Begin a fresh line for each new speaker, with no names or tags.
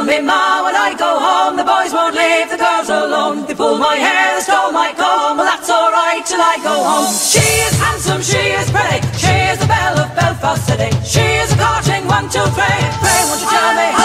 tell me, Ma, when I go home, the boys won't leave the girls alone. They pull my hair, they stole my comb. Well, that's alright till I go home. She is handsome, she is pretty, she is the belle of Belfast City. She is a courting 1, 2, 3. Pray, won't you tell me?